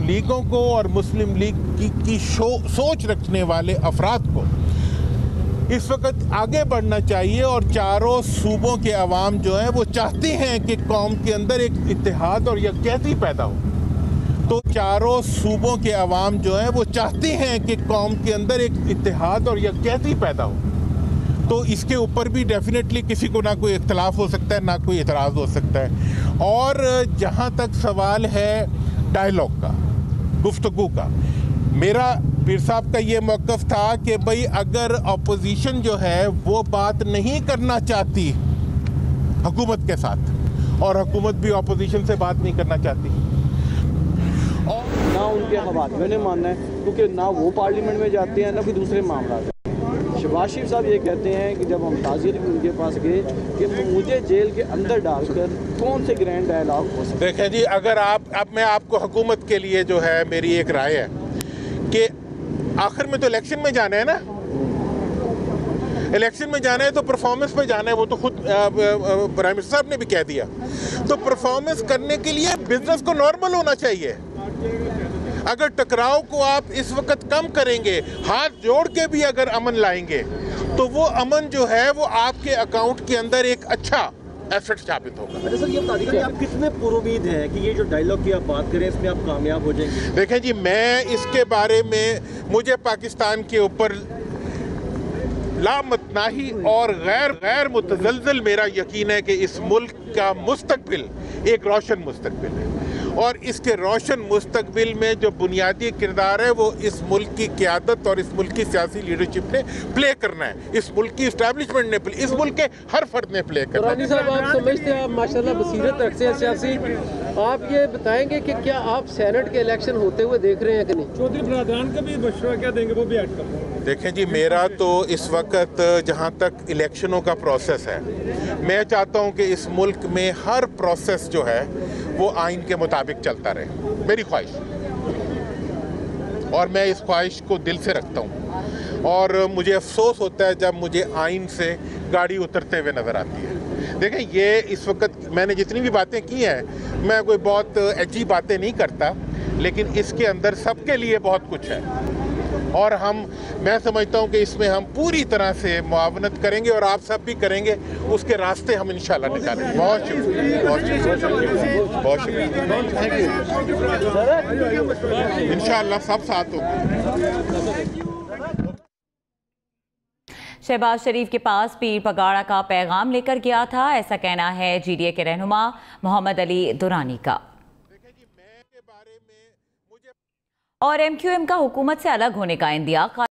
लीगों को और मुस्लिम लीग की सोच रखने वाले अफराद को इस वक्त आगे बढ़ना चाहिए और चारों सूबों के अवाम जो हैं वो चाहते हैं कि कौम के अंदर एक इत्तेहाद और यकजहती पैदा हो। तो चारों सूबों के अवाम जो हैं वो चाहते हैं कि कौम के अंदर एक इत्तेहाद और यकजहती पैदा हो। तो इसके ऊपर भी डेफिनेटली किसी को ना कोई इख्तलाफ हो सकता है, ना कोई एतराज़ हो सकता है। और जहाँ तक सवाल है डायलॉग का, गुफ्तगू का, मेरा पीर साहब का ये मौक़िफ़ था कि भाई अगर अपोजिशन जो है वो बात नहीं करना चाहती हुकूमत के साथ, और हुकूमत भी अपोजिशन से बात नहीं करना चाहती, और ना उनके हवाले ने मानना है, क्योंकि ना वो पार्लियामेंट में जाते हैं ना कोई दूसरे मामला। शहबाज शरीफ साहब ये कहते हैं कि जब हम ताज़ियत में उनके पास गए कि मुझे जेल के अंदर डालकर कौन से ग्रैंड डायलॉग हो सकते। देखें जी, अगर अब मैं आपको हुकूमत के लिए जो है मेरी एक राय है कि आखिर में तो इलेक्शन में जाना है ना, इलेक्शन में जाना है तो परफॉर्मेंस पे जाना है। वो तो खुद प्राइम मिनिस्टर साहब ने भी कह दिया। तो परफॉर्मेंस करने के लिए बिजनेस को नॉर्मल होना चाहिए। अगर टकराव को आप इस वक्त कम करेंगे, हाथ जोड़ के भी अगर अमन लाएंगे, तो वो अमन जो है वो आपके अकाउंट के अंदर एक अच्छा एसेट साबित होगा। अच्छा सर, ये बता दीजिए कि आप कितने पुरुमीद हैं कि ये जो डायलॉग की आप बात करें इसमें आप कामयाब हो जाएंगे? देखें जी, मैं इसके बारे में, मुझे पाकिस्तान के ऊपर लामतनाही और गैर मुतज़लज़ल मेरा यकीन है कि इस मुल्क का मुस्तकबिल एक रोशन मुस्तकबिल है, और इसके रोशन मुस्तकबिल में जो बुनियादी किरदार है वो इस मुल्क की क़यादत और इस मुल्क की सियासी लीडरशिप ने प्ले करना है, इस मुल्क की इस्टेब्लिशमेंट ने, इस मुल्क के हर फर्द ने प्ले करना है। रानी साहब, आप समझते हैं, आप माशाल्लाह बसीरत रखते हैं सियासी, आप ये बताएंगे कि क्या आप सेनेट के इलेक्शन होते हुए देख रहे हैं कि नहीं? चौधरी बरादरान का भी मशवरा क्या देंगे, वो भी ऐड कर रहे हैं। देखें जी, मेरा तो इस वक्त जहाँ तक इलेक्शनों का प्रोसेस है, मैं चाहता हूँ कि इस मुल्क में हर प्रोसेस जो है वो आइन के मुताबिक चलता रहे, मेरी ख्वाहिश, और मैं इस ख्वाहिश को दिल से रखता हूँ। और मुझे अफसोस होता है जब मुझे आइन से गाड़ी उतरते हुए नज़र आती है। देखें, ये इस वक्त मैंने जितनी भी बातें की हैं, मैं कोई बहुत अजीब बातें नहीं करता, लेकिन इसके अंदर सबके लिए बहुत कुछ है, और मैं समझता हूं कि इसमें हम पूरी तरह से मुआवनत करेंगे और आप सब भी करेंगे, उसके रास्ते हम इंशाल्लाह निकालेंगे। बहुत शुक्रिया, बहुत शुक्रिया, बहुत शुक्रिया। इंशाल्लाह सब साथ होंगे। शहबाज शरीफ के पास पीर पगाड़ा का पैगाम लेकर गया था, ऐसा कहना है GDA के रहनुमा मोहम्मद अली दुरानी का। और MQM का हुकूमत से अलग होने का इंदिया